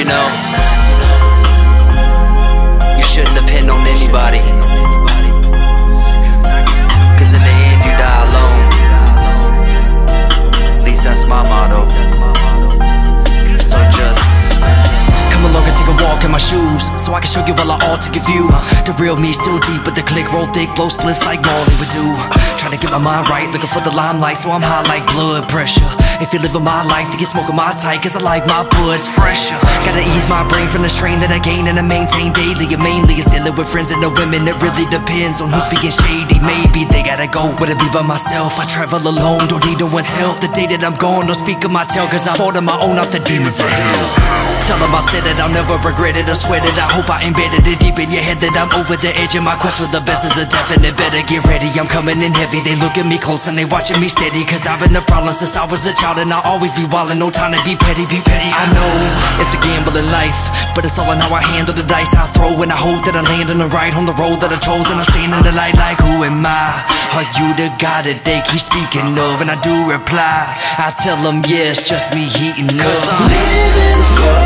know, you shouldn't depend on anybody, cause in the end you die alone. At least that's my motto. So just come along and take a walk in my shoes, so I can show you all I ought to give you. The real me still deep, but the click roll thick, blow splits like Marley would do. Trying to get my mind right, looking for the limelight, so I'm high like blood pressure. If you're living my life, then you're smoking my tight, cause I like my buds fresher. Gotta ease my brain from the strain that I gain and I maintain daily. And mainly it's dealing with friends and the women, it really depends on who's being shady. Maybe they gotta go, would it be by myself? I travel alone, don't need no one's help. The day that I'm gone, don't speak of my tale, cause I fought on my own off the demons of hell. Tell them I said it, I'll never regret it or sweat it. I hope I embedded it deep in your head that I'm over the edge, and my quest for the best is a definite. Better get ready, I'm coming in heavy. They look at me close and they watching me steady, cause I've been the problem since I was a child, and I'll always be wildin', no time to be petty, be petty. I know it's a gamble in life, but it's all in how I handle the dice I throw, and I hope that I land on the right, on the road that I chose, and I stand in the light like who am I? Are you the God that they keep speaking of? And I do reply, I tell them yeah, it's just me heating up. Cause I'm living for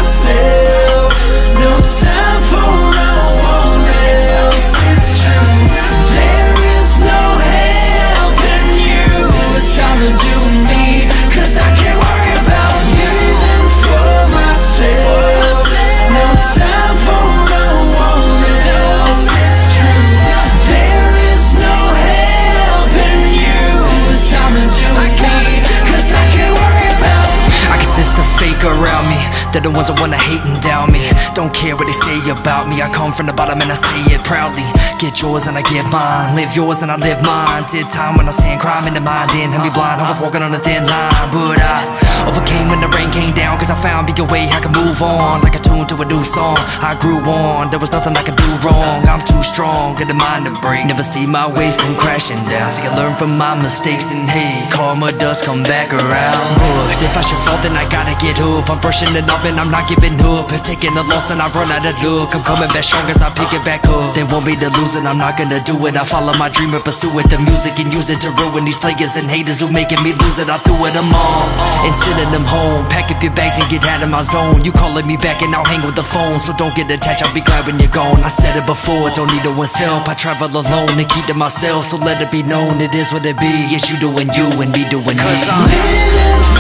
myself, no time for no one else. It's true, there is no helping you. It's time to do me, cause I can't worry about living for myself. No time for no one else. It's true, there is no helping you. It's time to do me, cause I can't worry about. I can sense the fake around me, they're the ones that wanna hate and down me. Don't care what they say about me, I come from the bottom and I say it proudly. Get yours and I get mine, live yours and I live mine. Did time when I seen crime in the mind, didn't have me blind, I was walking on a thin line. But I overcame when the rain came down, cause I found bigger way I could move on. Like a tune to a new song, I grew on, there was nothing I could do wrong. I'm too strong, got the mind to break, never see my ways come crashing down. So I learn from my mistakes and hey, karma does come back around. But if I should fall then I gotta get up, I'm brushing it off and I'm not giving up. Taking the loss and I run out of luck, I'm coming back strong as I pick it back up. They want me to lose it, I'm not gonna do it. I follow my dream and pursue it, the music and use it to ruin these players and haters who making me lose it. I threw it them all and sending them home. Pack up your bags and get out of my zone. You calling me back and I'll hang with the phone, so don't get attached, I'll be glad when you're gone. I said it before, don't need no one's help. I travel alone and keep to myself, so let it be known it is what it be. It's you doing you and me doing me. Cause I'm living